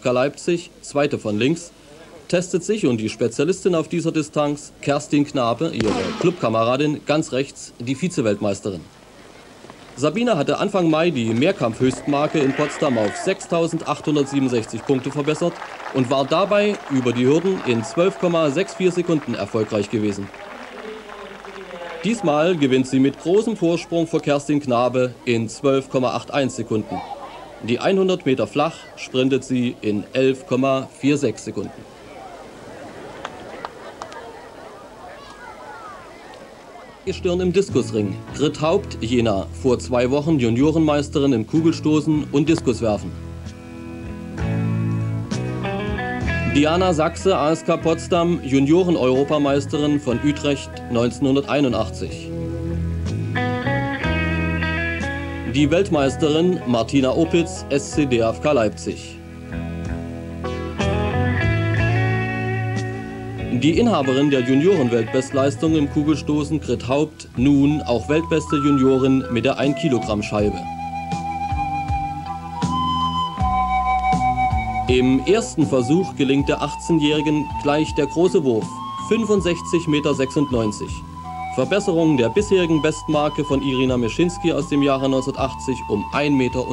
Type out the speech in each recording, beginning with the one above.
FK Leipzig, zweite von links, testet sich und die Spezialistin auf dieser Distanz, Kerstin Knabe, ihre Clubkameradin, ganz rechts, die Vize-Weltmeisterin. Sabine hatte Anfang Mai die Mehrkampfhöchstmarke in Potsdam auf 6.867 Punkte verbessert und war dabei über die Hürden in 12,64 Sekunden erfolgreich gewesen. Diesmal gewinnt sie mit großem Vorsprung vor Kerstin Knabe in 12,81 Sekunden. Die 100 Meter flach sprintet sie in 11,46 Sekunden. Stirn im Diskusring. Grit Haupt, Jena, vor 2 Wochen Juniorenmeisterin im Kugelstoßen und Diskuswerfen. Diana Sachse, ASK Potsdam, Junioren-Europameisterin von Utrecht 1981. Die Weltmeisterin Martina Opitz, SC DFK Leipzig. Die Inhaberin der Junioren-Weltbestleistung im Kugelstoßen, Grit Haupt, nun auch weltbeste Juniorin mit der 1-Kilogramm-Scheibe. Im ersten Versuch gelingt der 18-Jährigen gleich der große Wurf, 65,96 Meter. Verbesserung der bisherigen Bestmarke von Irina Meschinski aus dem Jahre 1980 um 1,10 Meter.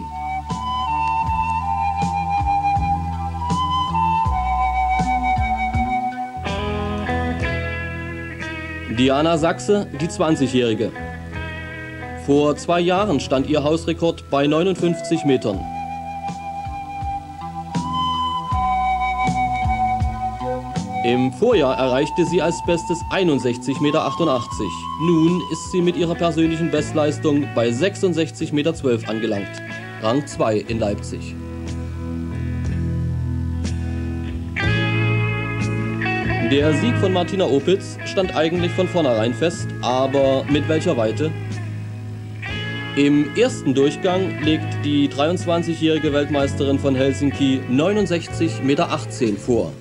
Diana Sachse, die 20-Jährige. Vor 2 Jahren stand ihr Hausrekord bei 59 Metern. Im Vorjahr erreichte sie als Bestes 61,88 Meter. Nun ist sie mit ihrer persönlichen Bestleistung bei 66,12 Meter angelangt. Rang 2 in Leipzig. Der Sieg von Martina Opitz stand eigentlich von vornherein fest, aber mit welcher Weite? Im ersten Durchgang legt die 23-jährige Weltmeisterin von Helsinki 69,18 Meter vor.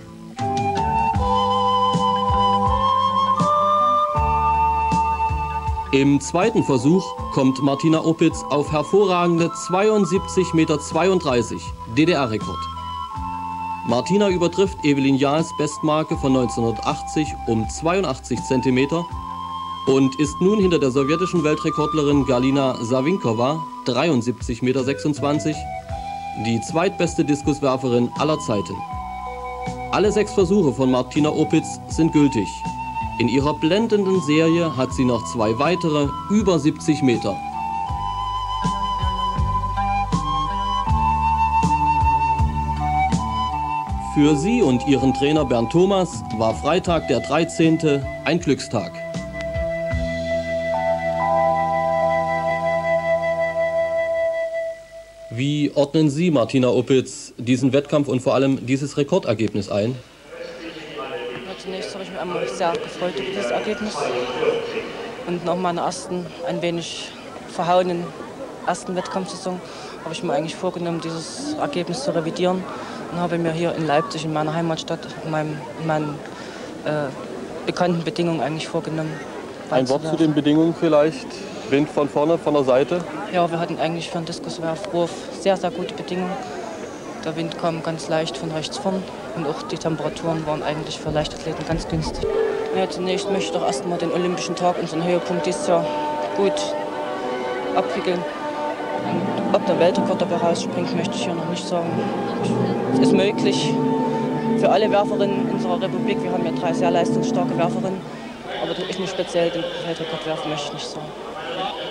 Im zweiten Versuch kommt Martina Opitz auf hervorragende 72,32 Meter, DDR-Rekord. Martina übertrifft Evelyn Jahls Bestmarke von 1980 um 82 Zentimeter und ist nun hinter der sowjetischen Weltrekordlerin Galina Savinkova 73,26 Meter, die zweitbeste Diskuswerferin aller Zeiten. Alle 6 Versuche von Martina Opitz sind gültig. In ihrer blendenden Serie hat sie noch 2 weitere über 70 Meter. Für sie und ihren Trainer Bernd Thomas war Freitag der 13. ein Glückstag. Wie ordnen Sie, Martina Opitz, diesen Wettkampf und vor allem dieses Rekordergebnis ein? Zunächst habe ich mich einmal sehr gefreut über dieses Ergebnis und nach meiner ein wenig verhauenen ersten Wettkampfsaison habe ich mir eigentlich vorgenommen, dieses Ergebnis zu revidieren und habe mir hier in Leipzig, in meiner Heimatstadt, in meinen bekannten Bedingungen eigentlich vorgenommen. Ein Wort zu den Bedingungen vielleicht? Wind von vorne, von der Seite? Ja, wir hatten eigentlich für den Diskuswurf sehr, sehr gute Bedingungen. Der Wind kam ganz leicht von rechts vorn und auch die Temperaturen waren eigentlich für Leichtathleten ganz günstig. Ja, zunächst möchte ich doch erst mal den Olympischen Tag, unseren Höhepunkt dieses Jahr, gut abwickeln. Und ob der Weltrekord dabei rausspringt, möchte ich hier noch nicht sagen. Es ist möglich für alle Werferinnen unserer Republik. Wir haben ja 3 sehr leistungsstarke Werferinnen, aber ich nicht speziell den Weltrekord werfen möchte ich nicht sagen.